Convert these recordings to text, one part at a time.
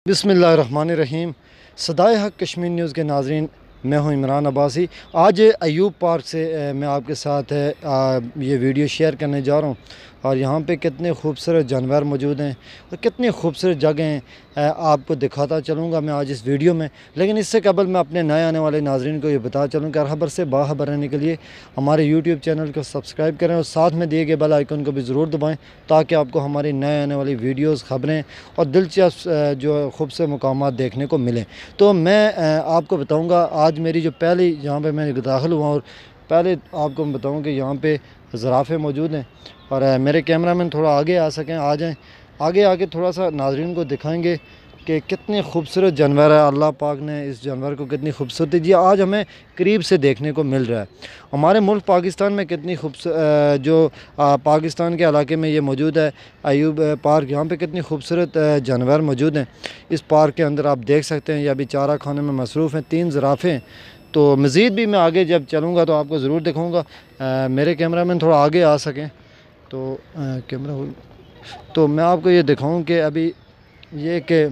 बिस्मिल्लाहिर्रहमानिर्रहीम। सदाए हक कश्मीर न्यूज़ के नाज़रीन, मैं हूं इमरान अब्बासी। आज अयूब पार्क से मैं आपके साथ ये वीडियो शेयर करने जा रहा हूं और यहाँ पे कितने खूबसूरत जानवर मौजूद हैं और कितनी खूबसूरत जगह हैं, आपको दिखाता चलूँगा मैं आज इस वीडियो में। लेकिन इससे कबल मैं अपने नए आने वाले नाज़रीन को ये बता चलूँ कि हर खबर से बाखबर रहने के लिए हमारे यूट्यूब चैनल को सब्सक्राइब करें और साथ में दिए गए बेल आइकन को भी ज़रूर दबाएँ ताकि आपको हमारी नए आने वाली वीडियोज़, ख़बरें और दिलचस्प जो खूबसूरत मुकामात देखने को मिलें। तो मैं आपको बताऊंगा आज मेरी जो पहली यहाँ पे मैं दाखिल हुआ और पहले आपको मैं बताऊँ कि यहाँ पे ज़राफ़े मौजूद हैं और मेरे कैमरामैन थोड़ा आगे आ सकें, आ जाएं। आगे आके थोड़ा सा नाज़रीन को दिखाएंगे कि कितने खूबसूरत जानवर है। अल्लाह पाक ने इस जानवर को कितनी खूबसूरती दी, आज हमें करीब से देखने को मिल रहा है। हमारे मुल्क पाकिस्तान में कितनी खूबसूरत जो पाकिस्तान के इलाके में ये मौजूद है अयूब पार्क, यहाँ पे कितनी खूबसूरत जानवर मौजूद हैं। इस पार्क के अंदर आप देख सकते हैं ये अभी चारा खाने में मसरूफ़ हैं, 3 ज़राफ़े हैं। तो मज़ीद भी मैं आगे जब चलूँगा तो आपको ज़रूर दिखाऊँगा। मेरे कैमरामैन थोड़ा आगे आ सकें तो कैमरा तो मैं आपको ये दिखाऊँ कि अभी ये कि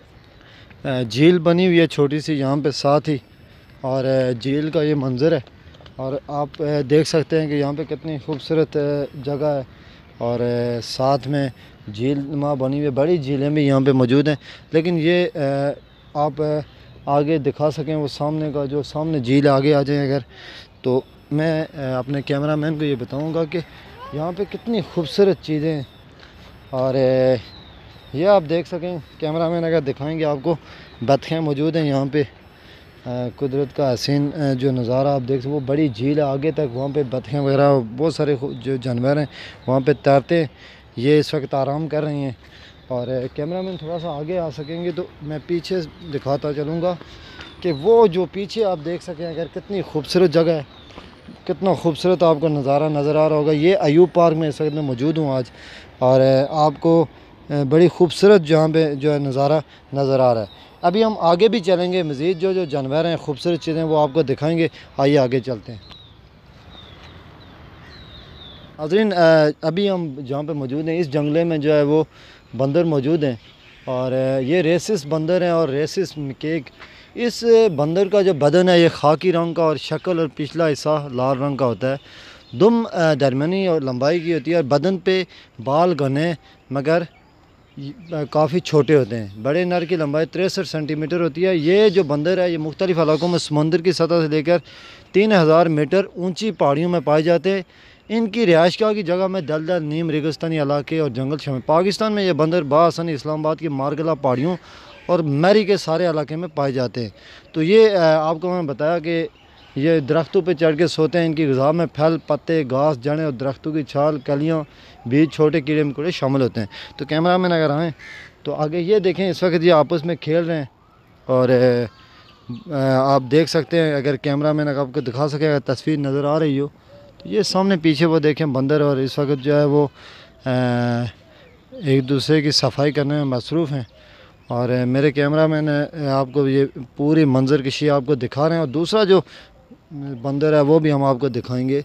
झील बनी हुई है छोटी सी यहाँ पे साथ ही, और झील का ये मंज़र है और आप देख सकते हैं कि यहाँ पे कितनी खूबसूरत जगह है और साथ में झील नुमा बनी हुई बड़ी झीलें भी यहाँ पे मौजूद हैं। लेकिन ये आप आगे दिखा सकें वो सामने का जो सामने झील, आगे आ जाए अगर, तो मैं अपने कैमरामैन को ये बताऊँगा कि यहाँ पे कितनी खूबसूरत चीज़ें हैं। और ये आप देख सकें, कैमरामैन अगर दिखाएंगे आपको, बतखें मौजूद हैं यहाँ पे। कुदरत का हसीन जो नज़ारा आप देख सकते, वो बड़ी झील है आगे तक, वहाँ पे बतखें वगैरह बहुत सारे जो जानवर हैं वहाँ पे तैरते हैं। ये इस वक्त आराम कर रही हैं और कैमरामैन थोड़ा सा आगे आ सकेंगे तो मैं पीछे दिखाता चलूँगा कि वो जो पीछे आप देख सकें अगर, कितनी खूबसूरत जगह है, कितना खूबसूरत आपको नज़ारा नज़र आ रहा होगा। ये अयूब पार्क में इस वक्त मैं मौजूद हूँ आज और आपको बड़ी खूबसूरत जहाँ पे जो है नज़ारा नज़र आ रहा है। अभी हम आगे भी चलेंगे, मज़ीद जो जो जानवर हैं, खूबसूरत चीज़ें वो आपको दिखाएंगे। आइए आगे चलते हैं। नाज़रीन, अभी हम जहाँ पे मौजूद हैं इस जंगले में जो है वो बंदर मौजूद हैं और ये रेसिस बंदर हैं और रेसिस केक। इस बंदर का जो बदन है ये खाकी रंग का और शक्ल और पिछला हिस्सा लाल रंग का होता है। दुम दरमियानी और लंबाई की होती है और बदन पे बाल घने मगर काफ़ी छोटे होते हैं। बड़े नर की लंबाई 63 सेंटीमीटर होती है। ये जो बंदर है ये मुख्तलिफ़ इलाकों में समुंदर की सतह से लेकर 3000 मीटर ऊंची पहाड़ियों में पाए जाते हैं। इनकी रिहाइशगाह की जगह में दलदल, नीम रेगिस्तानी इलाके और जंगल शामिल। पाकिस्तान में ये बंदर बाआसानी इस्लामाबाद की मारगला पहाड़ियों और मैरी के सारे इलाके में पाए जाते हैं। तो ये आपको मैंने बताया कि ये दरख्तों पे चढ़ के सोते हैं। इनकी ग़िज़ा में फल, पत्ते, घास, जड़ें और दरख्तों की छाल, कलियाँ, बीज, छोटे कीड़े मकोड़े शामिल होते हैं। तो कैमरामैन अगर आएँ तो आगे ये देखें, इस वक्त ये आपस में खेल रहे हैं और आप देख सकते हैं, अगर कैमरामैन अगर आपको दिखा सके, अगर तस्वीर नज़र आ रही हो तो ये सामने पीछे वो देखें बंदर, और इस वक्त जो है वो एक दूसरे की सफाई करने में मसरूफ़ हैं और मेरे कैमरामैन आपको ये पूरी मंजर कशी आपको दिखा रहे हैं। और दूसरा जो बंदर है वो भी हम आपको दिखाएंगे।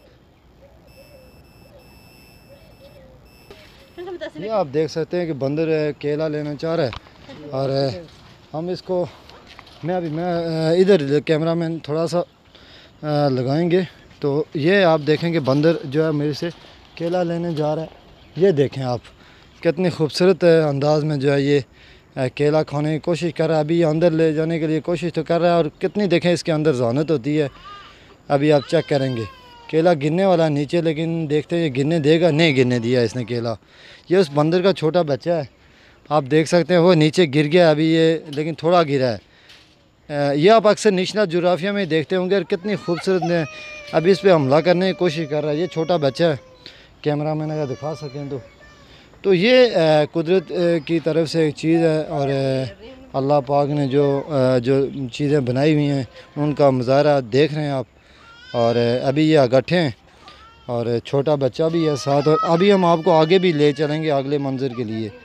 ये आप देख सकते हैं कि बंदर केला लेना चाह रहा है और हम इसको मैं इधर कैमरामैन थोड़ा सा लगाएंगे तो ये आप देखेंगे बंदर जो है मेरे से केला लेने जा रहा है। ये देखें आप, कितनी खूबसूरत अंदाज में जो है ये केला खाने की कोशिश कर रहा है। अभी अंदर ले जाने के लिए कोशिश तो कर रहा है और कितनी देखें इसके अंदर ज़ानत होती है। अभी आप चेक करेंगे, केला गिरने वाला नीचे, लेकिन देखते हैं ये गिरने देगा, नहीं गिरने दिया इसने केला। ये उस बंदर का छोटा बच्चा है, आप देख सकते हैं वो नीचे गिर गया अभी ये, लेकिन थोड़ा गिरा है। ये आप अक्सर नेशनल ज्योग्राफिया में देखते होंगे और कितनी खूबसूरत ने अभी इस पर हमला करने की कोशिश कर रहा है। ये छोटा बच्चा है, कैमरा मैन अगर दिखा सकें तो ये कुदरत की तरफ से एक चीज़ है और अल्लाह पाक ने जो चीज़ें बनाई हुई हैं उनका मुज़ाहरा देख रहे हैं आप। और अभी ये अगट्ठे हैं और छोटा बच्चा भी है साथ, और अभी हम आपको आगे भी ले चलेंगे अगले मंज़र के लिए।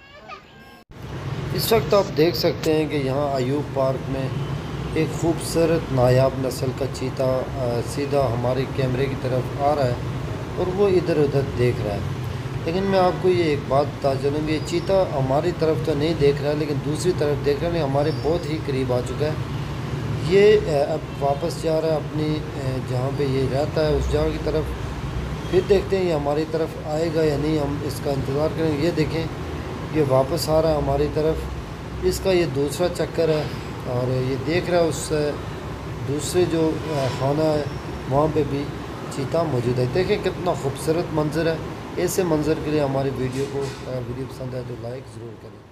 इस वक्त आप देख सकते हैं कि यहाँ अयूब पार्क में एक खूबसूरत नायाब नस्ल का चीता सीधा हमारे कैमरे की तरफ आ रहा है और वो इधर उधर देख रहा है। लेकिन मैं आपको ये एक बात बता चलूँ, ये चीता हमारी तरफ तो नहीं देख रहा है, लेकिन दूसरी तरफ देख रहा है, हमारे बहुत ही करीब आ चुका है। ये अब वापस जा रहा है अपनी जहाँ पे ये रहता है उस जगह की तरफ। फिर देखते हैं ये हमारी तरफ आएगा या नहीं, हम इसका इंतज़ार करेंगे। ये देखें, ये वापस आ रहा है हमारी तरफ, इसका ये दूसरा चक्कर है और ये देख रहा है उस दूसरे जो खाना है वहाँ पे भी चीता मौजूद है। देखें कितना खूबसूरत मंज़र है। ऐसे मंज़र के लिए हमारी वीडियो पसंद है तो लाइक ज़रूर करें।